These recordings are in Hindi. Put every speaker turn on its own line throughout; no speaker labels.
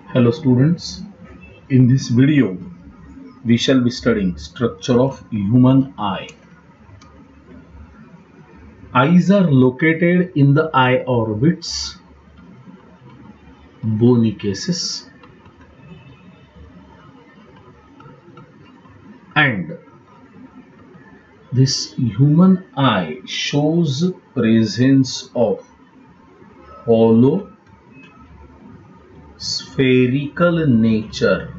Hello students, in this video we shall be studying structure of human eye. Eyes are located in the eye orbits, bony cases, and this human eye shows presence of hollow spherical nature.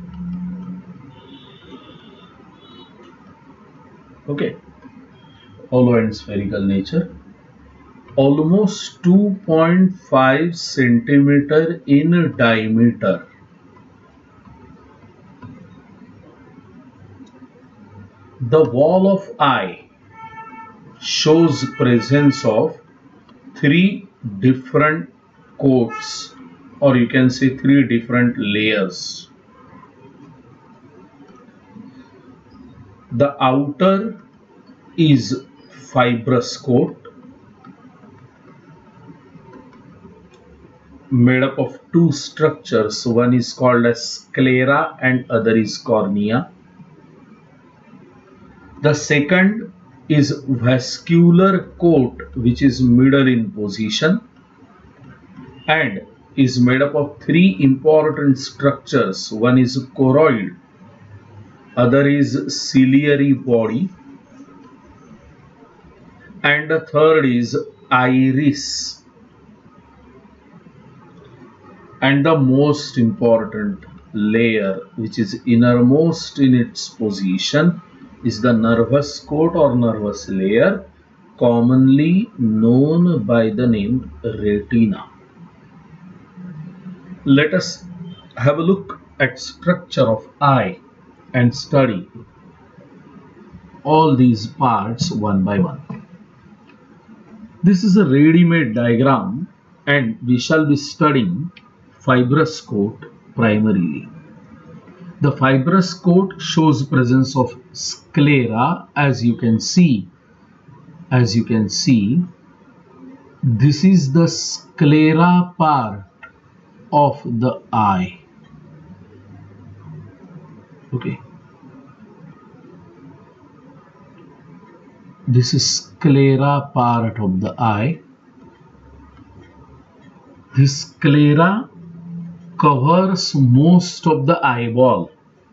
Okay, hollow and spherical nature, almost 2.5 centimeter in diameter. The wall of eye shows presence of three different coats, or you can say three different layers. The outer is fibrous coat made up of two structures. One is called as sclera and other is cornea. The second is vascular coat, which is middle in position and is made up of three important structures. One is choroid, other is ciliary body, and the third is iris. And the most important layer, which is innermost in its position, is the nervous coat or nervous layer, commonly known by the name retina. Let us have a look at structure of eye and study all these parts one by one. This is a ready-made diagram and we shall be studying fibrous coat primarily. The fibrous coat shows presence of sclera. As you can see, this is the sclera part of the eye. Okay, this is sclera part of the eye. This sclera covers most of the eyeball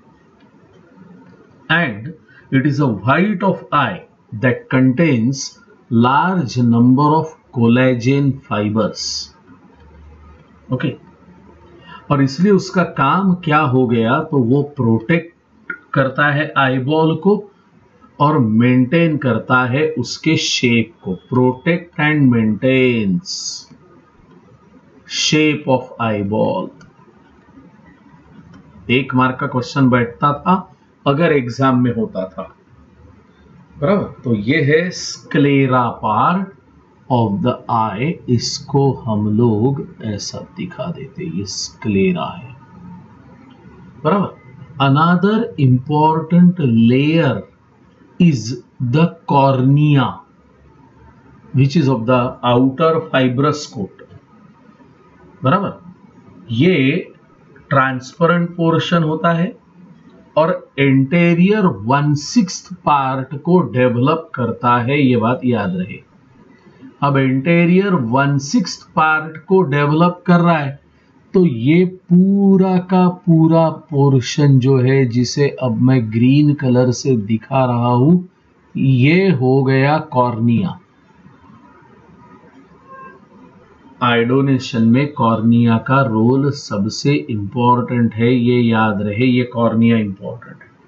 and it is a white of eye that contains large number of collagen fibers. Okay, और इसलिए उसका काम क्या हो गया, तो वो प्रोटेक्ट करता है आईबॉल को और मेंटेन करता है उसके शेप को. Protect and maintains shape of eyeball. एक मार्क का क्वेश्चन बैठता था अगर एग्जाम में होता था, बराबर. तो ये है sclera part of the eye. इसको हम लोग ऐसा दिखा देते, ये स्क्लेरा है, बराबर. Another important layer is the cornea, which is of the outer fibrous coat, बराबर. ये ट्रांसपेरेंट पोर्शन होता है और एंटेरियर 1/6 पार्ट को डेवलप करता है, ये बात याद रहे. अब एंटेरियर 1/6 पार्ट को डेवलप कर रहा है, तो ये पूरा का पूरा पोर्शन जो है, जिसे अब मैं ग्रीन कलर से दिखा रहा हूं, ये हो गया कॉर्निया. आइडोनेशन में कॉर्निया का रोल सबसे इंपॉर्टेंट है, ये याद रहे. ये कॉर्निया इंपॉर्टेंट है.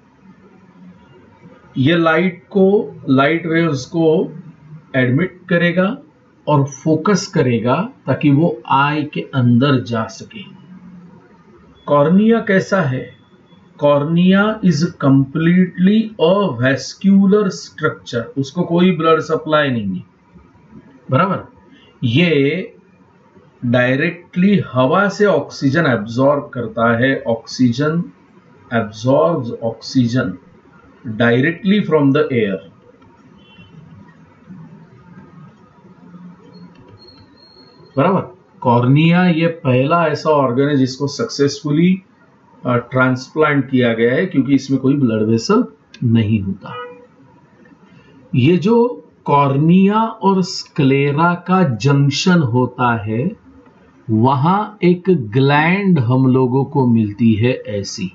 ये लाइट वेव्स को एडमिट करेगा और फोकस करेगा ताकि वो आई के अंदर जा सके. कॉर्निया कैसा है? Cornea is completely a vascular structure. उसको कोई ब्लड सप्लाई नहीं है, बराबर. ये डायरेक्टली हवा से ऑक्सीजन एब्जॉर्ब करता है. Oxygen absorbs oxygen directly from the air. बराबर. कॉर्निया ये पहला ऐसा ऑर्गन है जिसको सक्सेसफुली ट्रांसप्लांट किया गया है, क्योंकि इसमें कोई ब्लड वेसल नहीं होता। ये जो कॉर्निया और स्क्लेरा का जंक्शन होता है, वहां एक ग्लैंड हम लोगों को मिलती है ऐसी,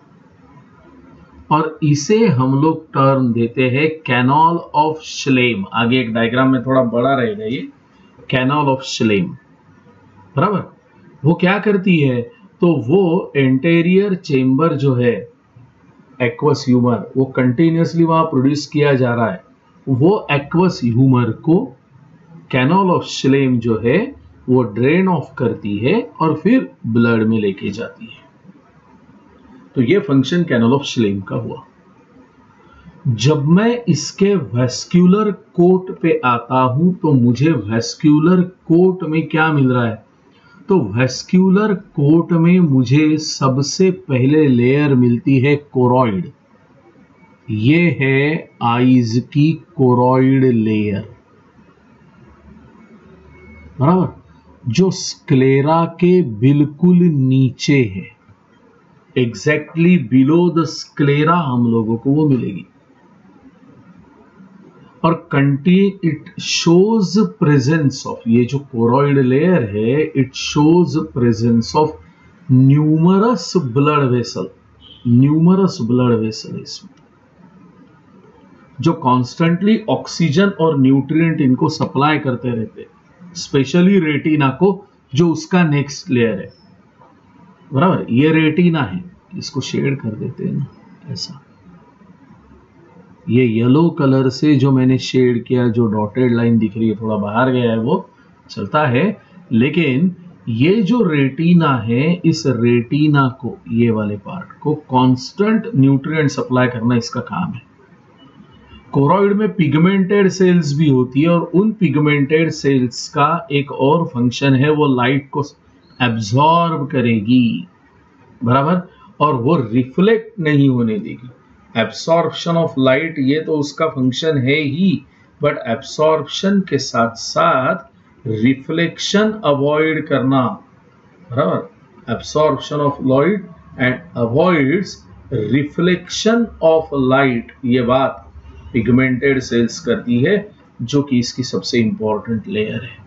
और इसे हम लोग टर्म देते हैं कैनाल ऑफ श्लेम। आगे एक डायग्राम में थोड़ा बड़ा रहेगा ये कैनाल ऑफ श्लेम, बराबर। वो क्या करती है, तो वो एंटेरियर चेंबर जो है एक्वस ह्यूमर, वो कंटिन्यूसली वहां प्रोड्यूस किया जा रहा है, वो एक्वस ह्यूमर को कैनाल ऑफ श्लेम जो है वो ड्रेन ऑफ करती है और फिर ब्लड में लेके जाती है। तो ये फंक्शन कैनाल ऑफ श्लेम का हुआ। जब मैं इसके वेस्क्यूलर कोट पे आता हूं तो मुझे वेस्क्यूलर कोट में क्या मिल रहा है, तो वेस्क्यूलर कोट में मुझे सबसे पहले लेयर मिलती है कोरॉइड। ये है आईज की कोरॉइड लेयर, बराबर, जो स्क्लेरा के बिल्कुल नीचे है, एग्जैक्टली बिलो द स्क्लेरा हम लोगों को वो मिलेगी। और इट शोज प्रेजेंस ऑफ, ये जो कोरॉइड लेयर है, it shows presence of numerous blood vessel. Numerous blood vessel इसमें जो कॉन्स्टेंटली ऑक्सीजन और न्यूट्रिएंट इनको सप्लाई करते रहते, स्पेशली रेटिना को, जो उसका नेक्स्ट लेयर है, बराबर। ये रेटिना है, इसको शेड कर देते हैं ना ऐसा, ये येलो कलर से जो मैंने शेड किया, जो डॉटेड लाइन दिख रही है, थोड़ा बाहर गया है वो चलता है, लेकिन ये जो रेटिना है, इस रेटिना को, ये वाले पार्ट को कांस्टेंट न्यूट्रिएंट सप्लाई करना इसका काम है। कोरॉइड में पिगमेंटेड सेल्स भी होती है, और उन पिगमेंटेड सेल्स का एक और फंक्शन है, वो लाइट को एब्जॉर्ब करेगी, बराबर, और वो रिफ्लेक्ट नहीं होने देगी। एब्सॉर्प्शन ऑफ लाइट ये तो उसका फंक्शन है ही, बट एब्सॉर्प्शन के साथ साथ रिफ्लेक्शन अवॉइड करना, बराबर। Absorption of light and avoids reflection of light, ये बात पिगमेंटेड सेल्स करती है, जो कि इसकी सबसे इंपॉर्टेंट लेयर है।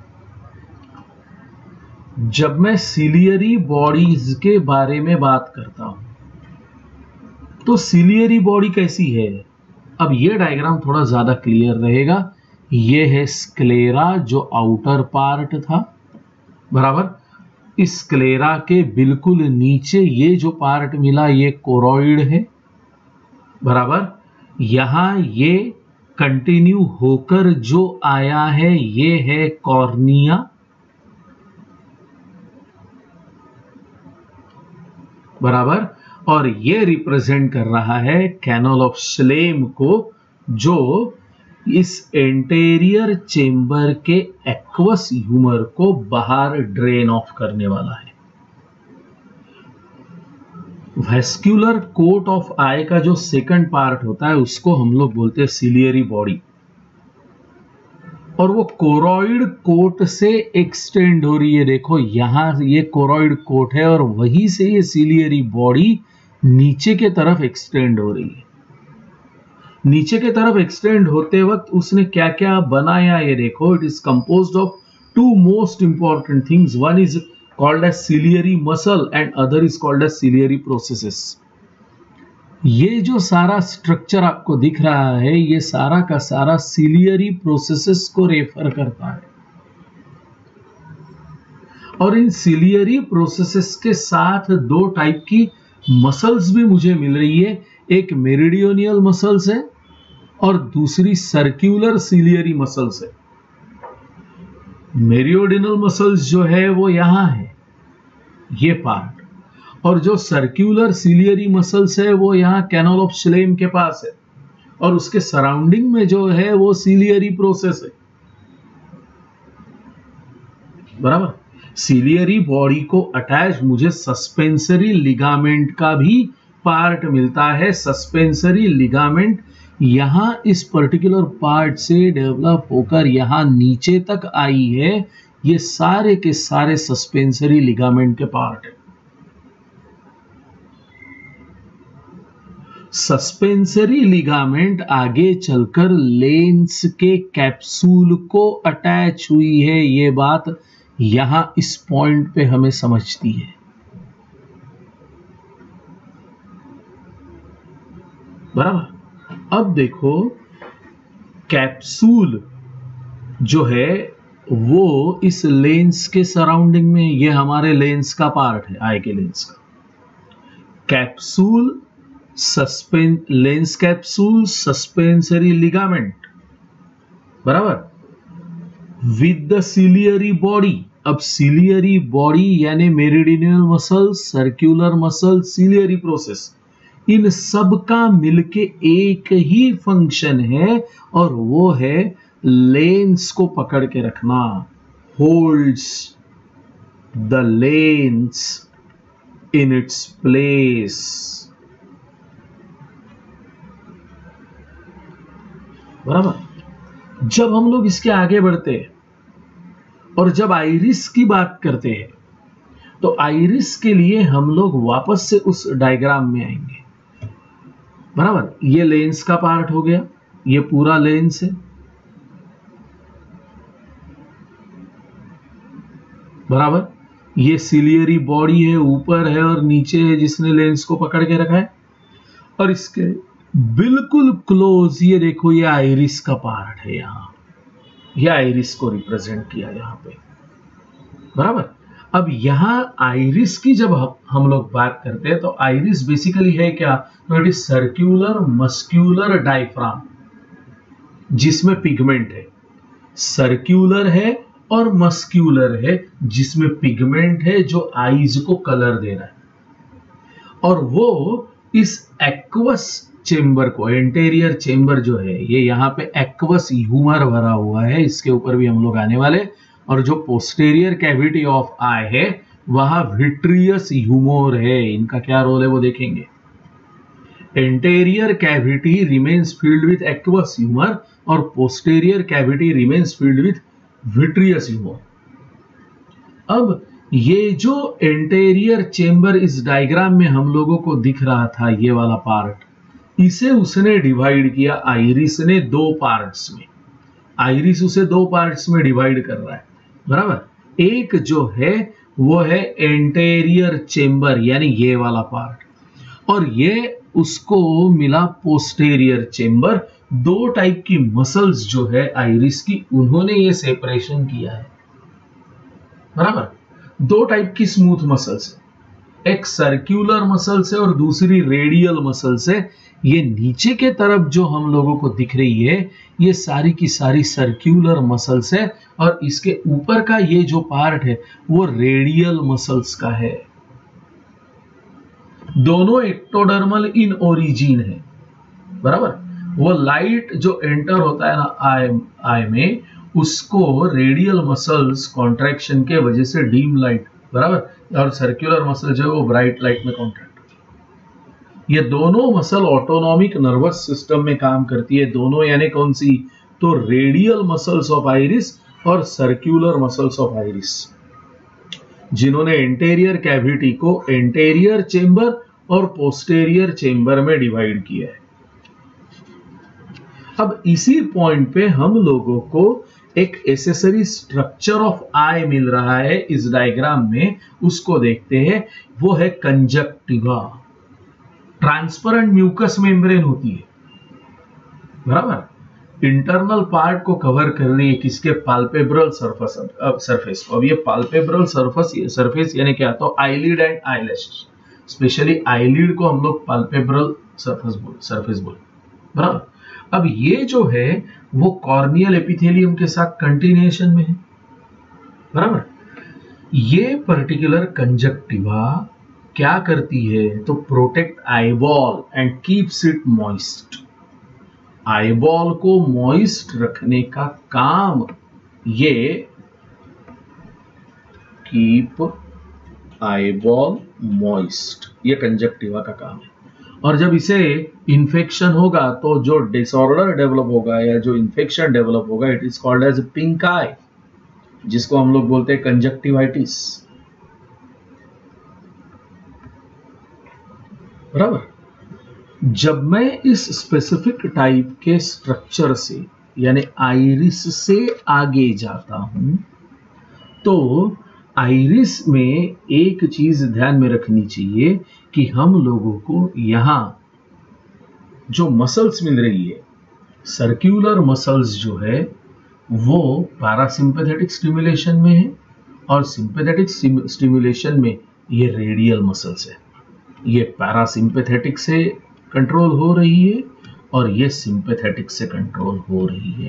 जब मैं सिलियरी बॉडीज के बारे में बात करता हूं, तो सिलियरी बॉडी कैसी है, अब ये डायग्राम थोड़ा ज्यादा क्लियर रहेगा। ये है स्क्लेरा जो आउटर पार्ट था, बराबर। इस स्क्लेरा के बिल्कुल नीचे ये जो पार्ट मिला, ये कोरॉइड है, बराबर। यहां ये कंटिन्यू होकर जो आया है, ये है कॉर्निया, बराबर, और ये रिप्रेजेंट कर रहा है कैनाल ऑफ श्लेम को, जो इस एंटेरियर चेंबर के एक्वस ह्यूमर को बाहर ड्रेन ऑफ करने वाला है। वेस्क्यूलर कोट ऑफ आई का जो सेकंड पार्ट होता है, उसको हम लोग बोलते हैं सिलियरी बॉडी, और वो कोरॉइड कोट से एक्सटेंड हो रही है। देखो यहां ये कोरॉइड कोट है, और वहीं से ये सिलियरी बॉडी नीचे के तरफ एक्सटेंड हो रही है। नीचे के तरफ एक्सटेंड होते वक्त उसने क्या क्या बनाया, ये देखो। It is composed of two most important things, one is called as ciliary muscle and other is called as ciliary processes। ये जो सारा स्ट्रक्चर आपको दिख रहा है, ये सारा का सारा सिलियरी प्रोसेसेस को रेफर करता है, और इन सिलियरी प्रोसेसेस के साथ दो टाइप की मसल्स भी मुझे मिल रही है। एक मेरिडियनल मसल्स है और दूसरी सर्कुलर सिलियरी मसल्स है। मेरिडियनल मसल्स जो है वो यहां है, ये पार्ट, और जो सर्कुलर सिलियरी मसल्स है वो यहां कैनाल ऑफ श्लेम के पास है, और उसके सराउंडिंग में जो है वो सिलियरी प्रोसेस है, बराबर। सिलियरी बॉडी को अटैच मुझे सस्पेंसरी लिगामेंट का भी पार्ट मिलता है। सस्पेंसरी लिगामेंट यहां इस पर्टिकुलर पार्ट से डेवलप होकर यहां नीचे तक आई है। ये सारे के सारे सस्पेंसरी लिगामेंट के पार्ट है। सस्पेंसरी लिगामेंट आगे चलकर लेंस के कैप्सूल को अटैच हुई है, ये बात यहां इस पॉइंट पे हमें समझती है। बराबर। अब देखो कैप्सूल जो है वो इस लेंस के सराउंडिंग में, ये हमारे लेंस का पार्ट है, आई के लेंस का। Capsule lens capsule suspensory ligament, बराबर, विद द सिलियरी बॉडी। अब सिलियरी बॉडी यानी meridional muscle, circular muscle, ciliary process, इन सब का मिलके एक ही फंक्शन है और वो है लेंस को पकड़ के रखना। Holds the lens in its place. बराबर। जब हम लोग इसके आगे बढ़ते हैं और जब आइरिस की बात करते हैं तो आइरिस के लिए हम लोग वापस से उस डायग्राम में आएंगे। बराबर। ये लेंस का पार्ट हो गया, ये पूरा लेंस है। बराबर। ये सिलियरी बॉडी है, ऊपर है और नीचे है जिसने लेंस को पकड़ के रखा है। और इसके बिल्कुल क्लोज ये देखो, ये आइरिस का पार्ट है। यहां ये आइरिस को रिप्रेजेंट किया यहां पे। बराबर। अब यहां आइरिस की जब हम लोग बात करते हैं तो आइरिस बेसिकली है क्या? तो it is circular muscular diaphragm जिसमें पिगमेंट है। सर्क्यूलर है और मस्क्यूलर है जिसमें पिगमेंट है जो आईज को कलर दे रहा है। और वो इस एक्वस चेंबर को, एंटेरियर चेंबर जो है, ये यहाँ पे एक्वस ह्यूमर भरा हुआ है, इसके ऊपर भी हम लोग आने वाले। और जो पोस्टेरियर कैविटी ऑफ आई है वहां विट्रियस ह्यूमर है। इनका क्या रोल है वो देखेंगे। Anterior cavity remains filled with aqueous humour और posterior cavity remains filled with vitreous humour. अब ये जो एंटेरियर चेंबर इस डायग्राम में हम लोगों को दिख रहा था, ये वाला पार्ट, इसे उसने डिवाइड किया आइरिस ने दो पार्ट्स में। आइरिस उसे दो पार्ट्स में डिवाइड कर रहा है। बराबर। एक जो है वो है एंटेरियर चेंबर यानी ये वाला पार्ट, और ये उसको मिला पोस्टेरियर चेंबर। दो टाइप की मसल्स जो है आइरिस की, उन्होंने ये सेपरेशन किया है। बराबर। दो टाइप की स्मूथ मसल्स, एक सर्क्यूलर मसल्स है और दूसरी रेडियल मसल्स है। ये नीचे के तरफ जो हम लोगों को दिख रही है ये सारी की सारी सर्क्यूलर मसल्स है, और इसके ऊपर का ये जो पार्ट है वो रेडियल मसल्स का है। दोनों एक्टोडर्मल इन ओरिजिन है। बराबर। वो लाइट जो एंटर होता है ना आई में, उसको रेडियल मसल्स कॉन्ट्रैक्शन के वजह से डीम लाइट, बराबर, और सर्कुलर मसल जो है वो ब्राइट लाइट में कॉन्ट्रैक्ट। ये दोनों मसल ऑटोनॉमिक नर्वस सिस्टम में काम करती है। दोनों यानी कौन सी? तो रेडियल मसल्स ऑफ आइरिस और सर्कुलर मसल्स ऑफ आइरिस, जिन्होंने एंटेरियर कैविटी को एंटेरियर चेंबर और पोस्टेरियर चेंबर में डिवाइड किया है। अब इसी पॉइंट पे हम लोगों को एक एसेसरी स्ट्रक्चर ऑफ आई मिल रहा है इस डायग्राम में, उसको देखते हैं। वो है कंजक्टिवा। ट्रांसपेरेंट म्यूकस मेम्ब्रेन होती है। बराबर। इंटरनल पार्ट को कवर कर रही है किसके? पाल्पेब्रल सरफेस को। अब ये पाल्पेब्रल सरफेस यानी क्या? तो eyelid and eyelash, specially eyelid को हम लोग पाल्पेब्रल सरफेस बोल। बराबर। अब ये जो है वो कॉर्नियल एपिथेलियम के साथ कंटिन्यूएशन में है। बराबर। ये पर्टिकुलर कंजक्टिवा क्या करती है? तो protect eyeball and keeps it moist. Eyeball को मॉइस्ट रखने का काम ये कीप आईबॉल मॉइस्ट, ये कंजक्टिवा का काम है। और जब इसे इन्फेक्शन होगा तो जो डिसऑर्डर डेवलप होगा या जो इन्फेक्शन डेवलप होगा, it is called as pink eye. जिसको हम लोग बोलते हैं कंजक्टिवाइटिस, बराबर। जब मैं इस स्पेसिफिक टाइप के स्ट्रक्चर से यानी आइरिस से आगे जाता हूं तो आइरिस में एक चीज ध्यान में रखनी चाहिए कि हम लोगों को यहां जो मसल्स मिल रही है, सर्क्यूलर मसल्स जो है वो पैरासिम्पैथेटिक स्टिमुलेशन में है और सिंपैथेटिक स्टिमुलेशन में ये रेडियल मसल्स है। ये पैरासिम्पैथेटिक से कंट्रोल हो रही है और ये सिंपैथेटिक से कंट्रोल हो रही है,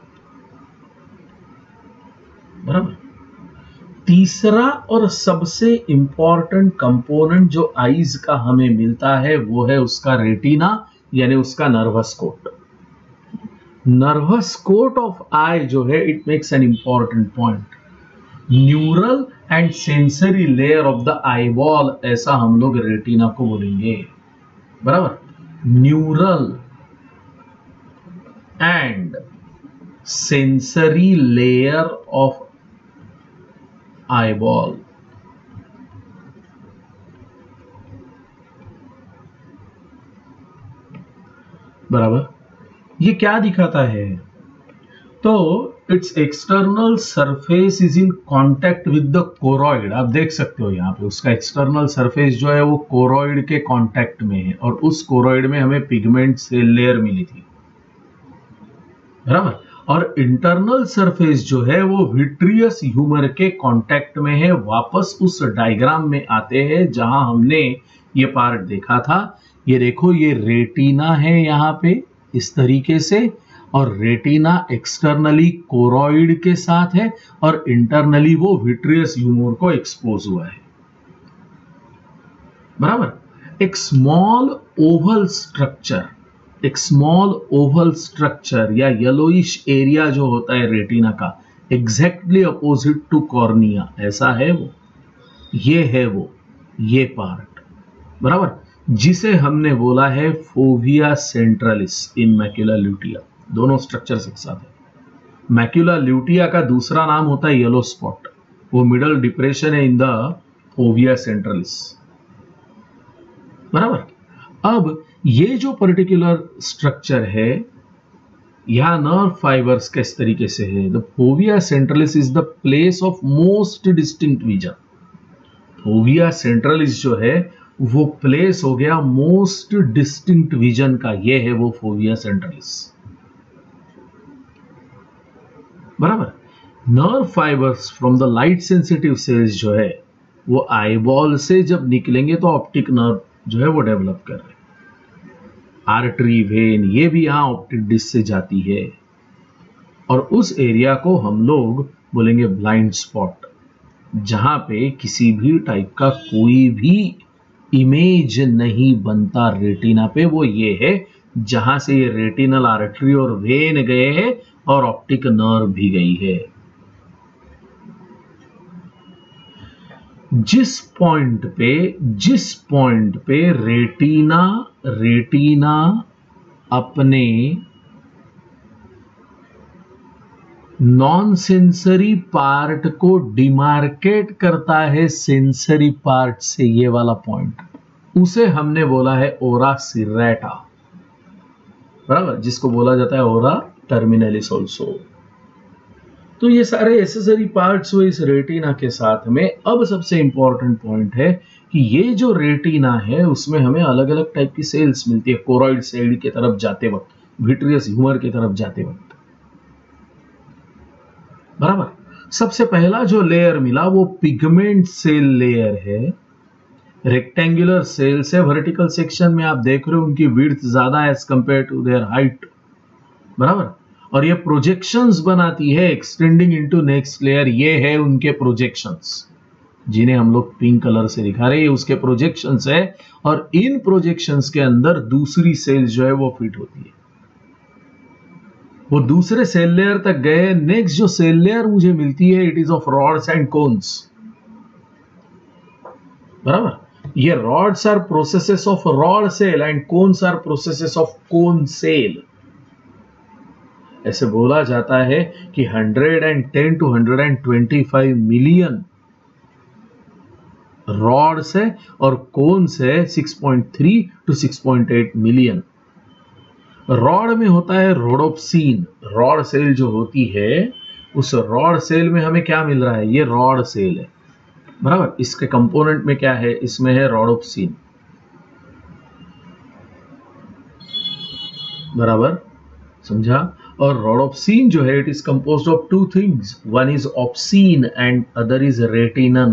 बराबर। तीसरा और सबसे इंपॉर्टेंट कंपोनेंट जो आईज का हमें मिलता है वो है उसका रेटिना यानी उसका nervous coat. Nervous coat of eye जो है it makes an important point. Neural and sensory layer of the eyeball, ऐसा हम लोग रेटिना को बोलेंगे, बराबर। Neural and sensory layer of eyeball, बराबर। ये क्या दिखाता है? तो its external surface is in contact with the choroid. आप देख सकते हो यहाँ पे उसका एक्सटर्नल सरफेस जो है वो कोरॉइड के कांटेक्ट में है और उस कोरॉइड में हमें पिगमेंट सेल लेयर मिली थी, बराबर। और इंटरनल सरफेस जो है वो विट्रियस ह्यूमर के कांटेक्ट में है। वापस उस डायग्राम में आते हैं जहां हमने ये पार्ट देखा था। ये देखो, ये रेटिना है यहाँ पे इस तरीके से, और रेटिना एक्सटर्नली कोरॉइड के साथ है और इंटरनली वो विट्रियस ह्यूमर को एक्सपोज हुआ है, बराबर। एक स्मॉल ओवल स्ट्रक्चर, एक स्मॉल ओवल स्ट्रक्चर या येलोइश एरिया जो होता है रेटिना का, एग्जैक्टली अपोजिट टू कॉर्निया, ऐसा है वो, ये है वो, ये पार्ट, बराबर, जिसे हमने बोला है fovea centralis in macula lutea. दोनों स्ट्रक्चर्स एक साथ है। मैक्यूला ल्यूटिया का दूसरा नाम होता है येलो स्पॉट, वो मिडल डिप्रेशन है इन द फोविया सेंट्रलिस, बराबर। अब ये जो पर्टिकुलर स्ट्रक्चर है यहां नर्व फाइबर्स किस तरीके से है, the fovea centralis is the place of most distinct vision. Fovea centralis जो है वो प्लेस हो गया मोस्ट डिस्टिंक्ट विजन का, ये है वो फोविया सेंट्रलिस, बराबर। Nerve fibres from the light sensitive cells जो है वो आईबॉल से जब निकलेंगे तो ऑप्टिक नर्व जो है वो डेवलप कर रहे हैं। आर्टरी, वेन, ये भी यहां ऑप्टिक डिस्क से जाती है और उस एरिया को हम लोग बोलेंगे ब्लाइंड स्पॉट, जहां पे किसी भी टाइप का कोई भी इमेज नहीं बनता रेटिना पे। वो ये है जहां से ये रेटिनल आर्टरी और वेन गए हैं और ऑप्टिक नर्व भी गई है। जिस पॉइंट पे रेटिना अपने नॉन सेंसरी पार्ट को डिमार्केट करता है सेंसरी पार्ट से, ये वाला पॉइंट, उसे हमने बोला है ओरा सिरेटा, बराबर, जिसको बोला जाता है ओरा टर्मिनलिस ऑल्सो। तो ये सारे एसेसरी पार्ट्स हुए इस रेटिना के साथ में। अब सबसे इंपॉर्टेंट पॉइंट है कि ये जो रेटिना है उसमें हमें अलग अलग टाइप की सेल्स मिलती है कोरॉइड साइड की तरफ जाते वक्त, विट्रियस ह्यूमर की तरफ जाते वक्त, बराबर। सबसे पहला जो लेयर मिला वो पिगमेंट सेल लेयर है। रेक्टेंगुलर सेल्स है, वर्टिकल सेक्शन में आप देख रहे हो उनकी विड्थ ज्यादा as compare to their height, बराबर। और ये प्रोजेक्शंस बनाती है एक्सटेंडिंग इनटू नेक्स्ट लेयर, ये है उनके प्रोजेक्शंस जिन्हें हम लोग पिंक कलर से दिखा रहे हैं, उसके प्रोजेक्शंस है। और इन प्रोजेक्शंस के अंदर दूसरी सेल जो है वो फिट होती है, वो दूसरे सेल लेयर तक गए। नेक्स्ट जो सेल लेयर मुझे मिलती है it is of rods and cones, बराबर। ये rods are processes of rod cell and cones are processes of cone cell. ऐसे बोला जाता है कि 110 to 125 मिलियन रॉड्स है और कोन्स है 6.3 to 6.8 मिलियन। रॉड में होता है रोडोप्सिन। रॉड सेल जो होती है, उस रॉड सेल में हमें क्या मिल रहा है? ये रॉड सेल है, बराबर। इसके कंपोनेंट में क्या है? इसमें है रोडोप्सिन, बराबर, समझा। और रोडोप्सिन जो है, it is composed of two things, one is opsin and other is retinene.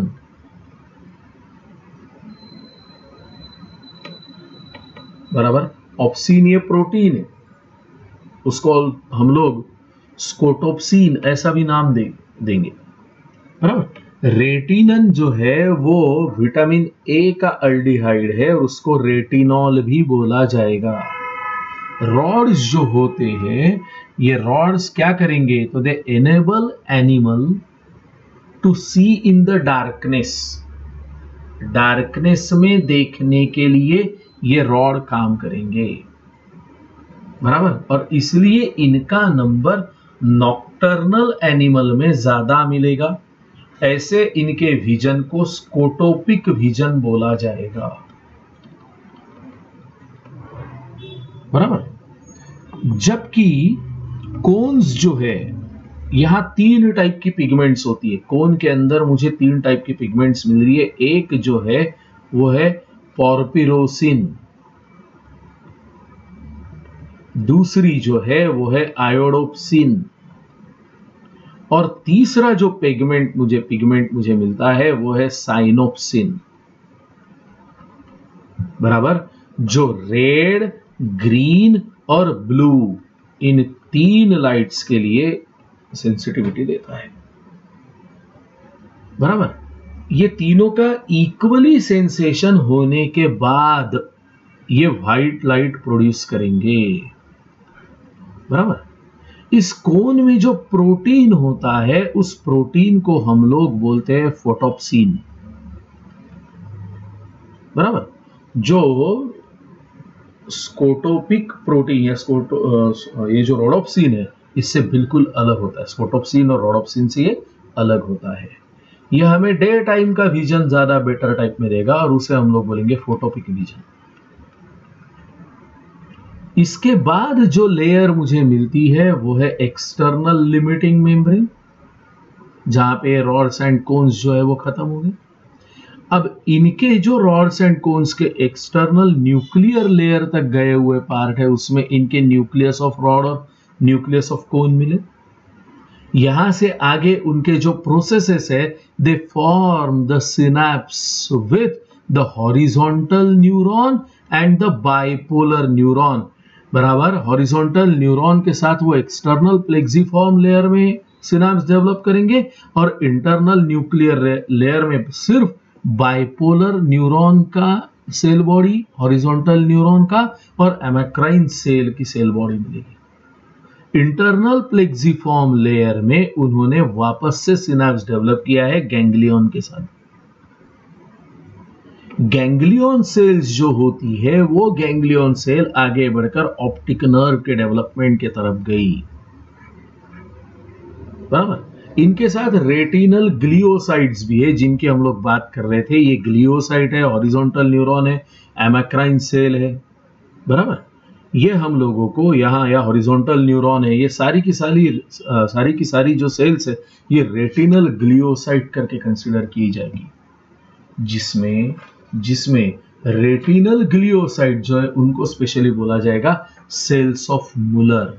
बराबर। ऑप्सिन ये प्रोटीन है, उसको हम लोग स्कोटोप्सिन ऐसा भी नाम देंगे, बराबर। रेटिनन जो है वो विटामिन ए का अल्डिहाइड है और उसको रेटिनॉल भी बोला जाएगा। रॉड्स जो होते हैं, ये रॉड्स क्या करेंगे? तो they enable animal to see in the darkness. Darkness में देखने के लिए ये रॉड काम करेंगे, बराबर। और इसलिए इनका नंबर नॉक्टर्नल एनिमल में ज्यादा मिलेगा। ऐसे इनके विजन को स्कोटोपिक विजन बोला जाएगा, बराबर। जबकि कोन्स जो है, यहां 3 टाइप की पिगमेंट्स होती है। कोन के अंदर मुझे 3 टाइप की पिगमेंट्स मिल रही है। एक जो है वो है पोर्पिरोसिन, दूसरी जो है वो है आयोडोप्सिन, और तीसरा जो पिगमेंट मुझे मिलता है वो है साइनोप्सिन, बराबर। जो रेड, ग्रीन और ब्लू, इन 3 लाइट्स के लिए सेंसिटिविटी देता है, बराबर। ये तीनों का इक्वली सेंसेशन होने के बाद ये व्हाइट लाइट प्रोड्यूस करेंगे, बराबर। इस कोन में जो प्रोटीन होता है, उस प्रोटीन को हम लोग बोलते हैं फोटोप्सिन, बराबर। जो स्कोटोपिक प्रोटीन या ये जो रोडोप्सिन है, इससे बिल्कुल अलग होता है। स्कोटोप्सिन और रोडोप्सिन से ये अलग होता है। यह हमें डे टाइम का विजन ज्यादा बेटर टाइप में देगा और उसे हम लोग बोलेंगे फोटोपिक विजन। इसके बाद जो लेयर मुझे मिलती है वो है एक्सटर्नल लिमिटिंग मेम्ब्रेन, जहां पे रॉड्स एंड कोन्स जो है वो खत्म हो गए। अब इनके जो रॉड्स एंड कोन्स के एक्सटर्नल न्यूक्लियर लेयर तक गए हुए पार्ट है, उसमें इनके न्यूक्लियस ऑफ रॉड और न्यूक्लियस ऑफ कोन मिले। यहां से आगे उनके जो प्रोसेसेस है, they form the synapse with the horizontal neuron and the bipolar neuron, बराबर। हॉरिजॉन्टल न्यूरॉन के साथ वो एक्सटर्नल प्लेक्सिफॉर्म लेयर में सिनैप्स डेवलप करेंगे और इंटरनल न्यूक्लियर लेयर में सिर्फ बाइपोलर न्यूरॉन का सेल बॉडी, हॉरिजॉन्टल न्यूरॉन का और एमेक्राइन सेल की सेल बॉडी मिलेगी। इंटरनल प्लेक्सिफॉर्म लेयर में उन्होंने वापस से सिनैप्स डेवलप किया है गैंग्लियन के साथ। गैंग्लियन सेल्स जो होती है, वो गैंग्लियन सेल आगे बढ़कर ऑप्टिक नर्व के डेवलपमेंट की तरफ गई, बराबर। इनके साथ रेटिनल ग्लियोसाइट्स भी है, जिनकी हम लोग बात कर रहे थे। ये ग्लियोसाइट है, हॉरिजॉन्टल न्यूरॉन है, एमेक्राइन सेल है, बराबर। ये हम लोगों को यहाँ, या हॉरिजॉन्टल न्यूरॉन है, ये सारी की सारी जो सेल्स है, ये रेटिनल ग्लियोसाइट करके कंसीडर की जाएगी, जिसमें रेटिनल ग्लियोसाइट जो है उनको स्पेशली बोला जाएगा सेल्स ऑफ मुलर,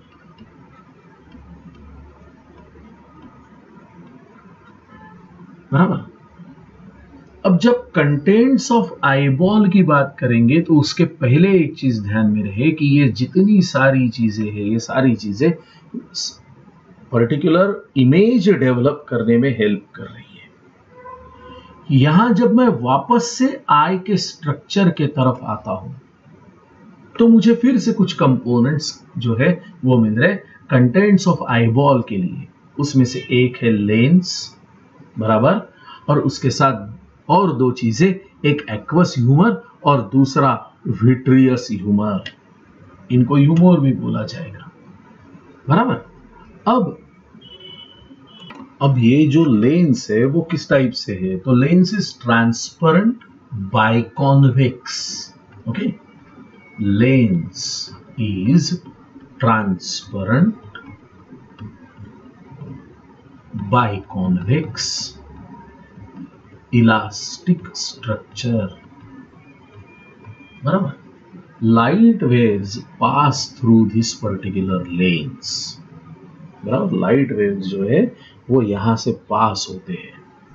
बराबर। अब जब कंटेंट्स ऑफ आईबॉल की बात करेंगे तो उसके पहले एक चीज ध्यान में रहे कि ये जितनी सारी चीजें हैं, ये सारी चीजें पर्टिकुलर इमेज डेवलप करने में हेल्प कर रही है। यहां जब मैं वापस से आई के स्ट्रक्चर के तरफ आता हूं तो मुझे फिर से कुछ कंपोनेंट्स जो है वो मिल रहे कंटेंट्स ऑफ आईबॉल के लिए। उसमें से एक है लेंस, बराबर, और उसके साथ और 2 चीजें, एक एक्वस ह्यूमर और दूसरा विट्रियस ह्यूमर। इनको ह्यूमर भी बोला जाएगा, बराबर। अब ये जो लेंस है वो किस टाइप से है? तो lens is transparent biconvex. Okay, lens is transparent biconvex elastic structure. बराबर. Light waves pass through this particular lens. बराबर. लाइट वेव्स जो है वो यहां से पास होते हैं.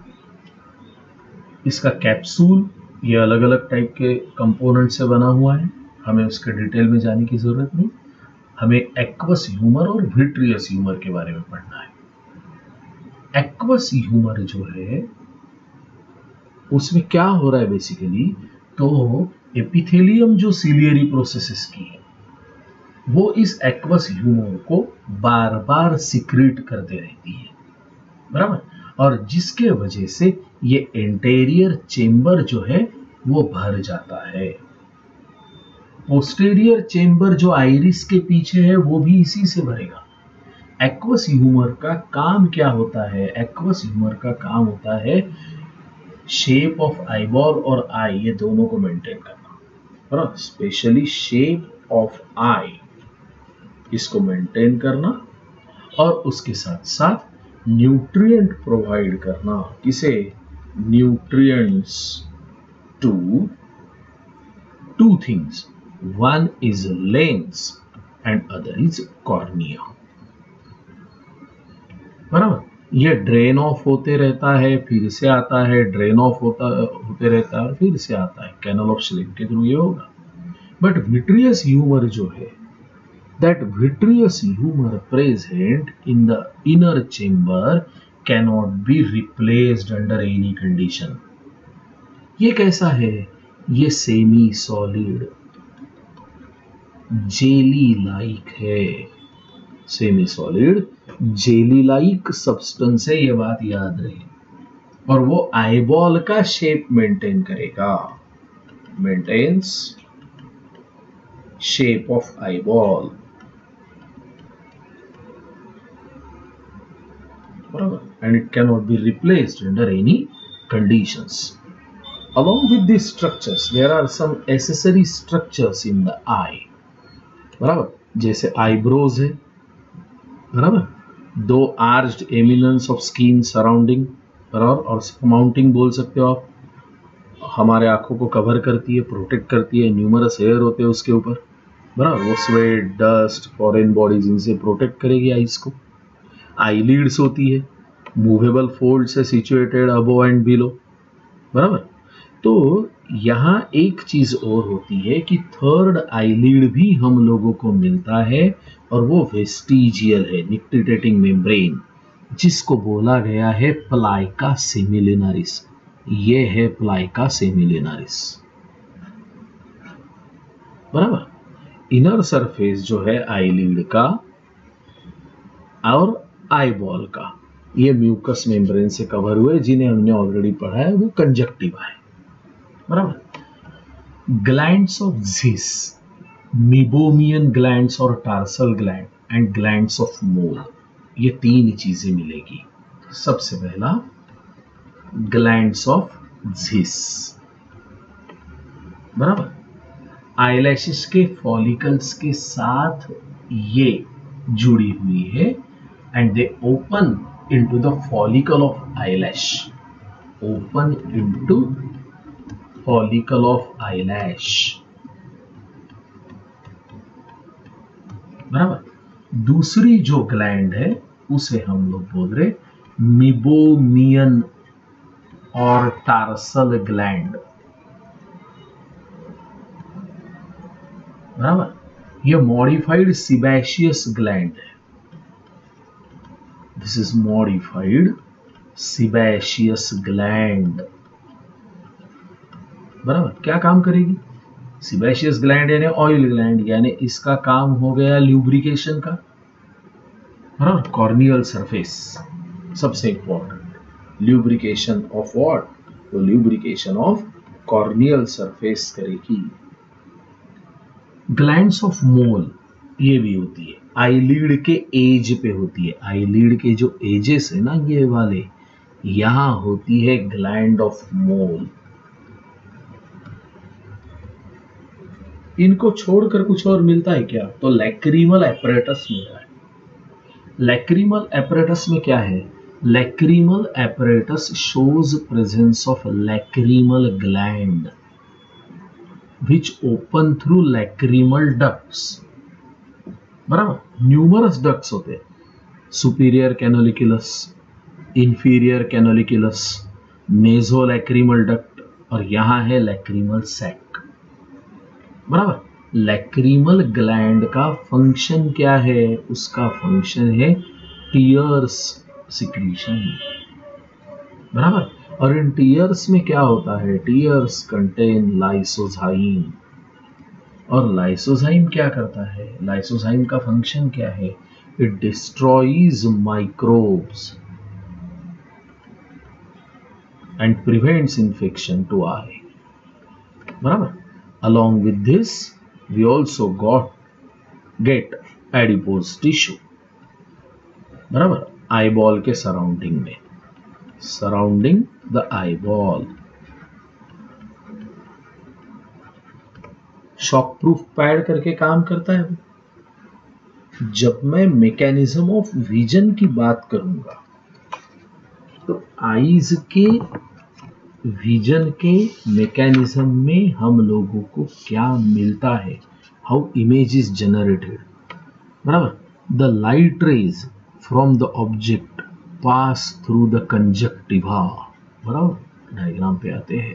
इसका कैप्सूल ये अलग अलग टाइप के कंपोनेंट से बना हुआ है, हमें उसके डिटेल में जाने की जरूरत नहीं. हमें एक्वस ह्यूमर और विट्रियस ह्यूमर के बारे में पढ़ना है. एक्वस ह्यूमर जो है उसमें क्या हो रहा है बेसिकली, तो एपिथेलियम जो सिलियरी प्रोसेसेस की है वो इस एक्वस ह्यूमर को बार बार सिक्रीट करते रहती है. बराबर. और जिसके वजह से ये एंटेरियर चेंबर जो है वो भर जाता है. पोस्टेरियर चेंबर जो आइरिस के पीछे है वो भी इसी से भरेगा. एक्वस ह्यूमर का काम क्या होता है? एक्वस ह्यूमर का काम होता है शेप ऑफ आईबॉल और आई, ये दोनों को मेंटेन करना. स्पेशली शेप ऑफ आई इसको मेंटेन करना और उसके साथ साथ न्यूट्रिएंट प्रोवाइड करना. किसे? Nutrients to two things. One is lens and other is cornea. बराबर. ये ड्रेन ऑफ होते रहता है, फिर से आता है, ड्रेन ऑफ होते रहता है, फिर से आता है. कैनल ऑफ स्लिप के थ्रू ये होगा. बट विट्रियस ह्यूमर जो है, that vitreous humor present in the inner chamber cannot be replaced under any condition. ये कैसा है? ये सेमी सॉलिड जेली लाइक है. Semi solid jelly like substance है, ये बात याद रहे. और वो आईबॉल का शेप मेंटेन करेगा. Maintains shape of eyeball. And it cannot be replaced under any conditions. Along with these structures, there are some accessory structures in the eye. बराबर. जैसे eyebrows है. बराबर. दो arched eminence of skin surrounding. बराबर. और surmounting बोल सकते हो आप. हमारे आंखों को कवर करती है, प्रोटेक्ट करती है. न्यूमरस हेयर होते हैं उसके ऊपर. बराबर. वो स्वेट, डस्ट, फॉरेन बॉडीज इनसे प्रोटेक्ट करेगी आईज को. आईलिड्स होती है, मूवेबल फोल्ड से सिचुएटेड अबो एंड बिलो. बराबर. तो यहाँ एक चीज और होती है कि थर्ड आईलिड भी हम लोगों को मिलता है और वो वेस्टिजियल है, निक्टिटेटिंग मेम्ब्रेन, जिसको बोला गया है प्लाइका सेमिलिनारिस. ये है प्लाइका सेमिलिनारिस. बराबर. इनर सरफेस जो है आईलिड का और आईबॉल का, ये म्यूकस मेम्ब्रेन से कवर हुए, जिन्हें हमने ऑलरेडी पढ़ा है, वो कंजक्टिवा है. बराबर. Glands of Zeis, meibomian glands और tarsal gland and glands of Moll, ये तीन चीजें मिलेगी. सबसे पहला ग्लैंड्स ऑफ ज़िस. बराबर. आईलैशेस के फॉलिकल्स के साथ ये जुड़ी हुई है and they open into the follicle of eyelash. Open into follicle of eyelash. बराबर. दूसरी जो ग्लैंड है उसे हम लोग बोल रहे मिबोमियन और टार्सल ग्लैंड. बराबर. ये मॉडिफाइड सिबेशियस ग्लैंड है. This is modified sebaceous gland. बराबर. क्या काम करेगी? sebaceous gland यानी ऑयल ग्लैंड, यानी इसका काम हो गया ल्यूब्रिकेशन का. बराबर. कॉर्नियल सरफेस सबसे इंपॉर्टेंट. Lubrication of what? तो ल्यूब्रिकेशन ऑफ कॉर्नियल सरफेस करेगी. ग्लैंड्स ऑफ मोल ये भी होती है. आईलिड के एज पे होती है। आईलिड के जो एजेस है ना ये वाले, यहां होती है ग्लैंड ऑफ मोल। इनको छोड़कर कुछ और मिलता है क्या? तो लैक्रिमल एपरेटस मिल रहा है। लैक्रिमल एपरेटस में क्या है? Lacrimal apparatus shows presence of lacrimal gland which open through lacrimal ducts। बराबर, न्यूमरस डक्ट्स होते हैं, superior canaliculus, inferior canaliculus, nasolacrimal duct, और यहां है लैक्रिमल सैक। बराबर, लैक्रिमल ग्लैंड का फंक्शन क्या है? उसका फंक्शन है टीयर्स सिक्रीशन। बराबर, और इन टीयर्स में क्या होता है? Tears contain lysozyme. और लाइसोजाइम क्या करता है? लाइसोजाइम का फंक्शन क्या है? It destroys microbes and prevents infection to eye. बराबर, along with this we also get adipose tissue। बराबर, आईबॉल के सराउंडिंग में, surrounding the eyeball. Shock proof pad करके काम करता है। जब मैं मैकेनिज्म ऑफ विजन की बात करूंगा तो आईज के विजन के मैकेनिज्म में हम लोगों को क्या मिलता है? How image is generated. बराबर, the light rays from the object pass through the conjunctiva. बराबर, डायग्राम पे आते हैं।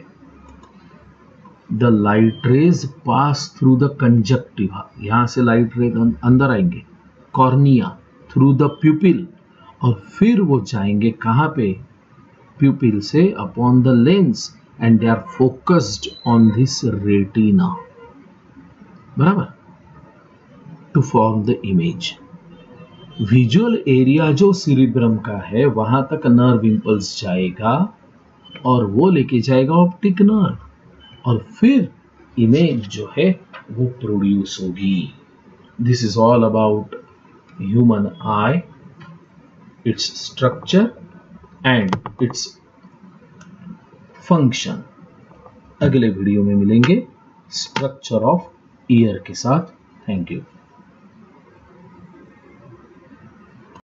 The light rays pass through the conjunctiva, यहां से लाइट रेज अंदर आएंगे कॉर्निया, थ्रू द प्यूपिल, और फिर वो जाएंगे कहां पे? प्यूपिल से upon the lens, and they are focused on this retina. बराबर, to form the image. Visual area जो सिरिब्रम का है वहां तक नर्व इंपल्स जाएगा और वो लेके जाएगा ऑप्टिक नर्व, और फिर इमेज जो है वो प्रोड्यूस होगी। This is all about human eye, its structure and its function. अगले वीडियो में मिलेंगे स्ट्रक्चर ऑफ ईयर के साथ। Thank you.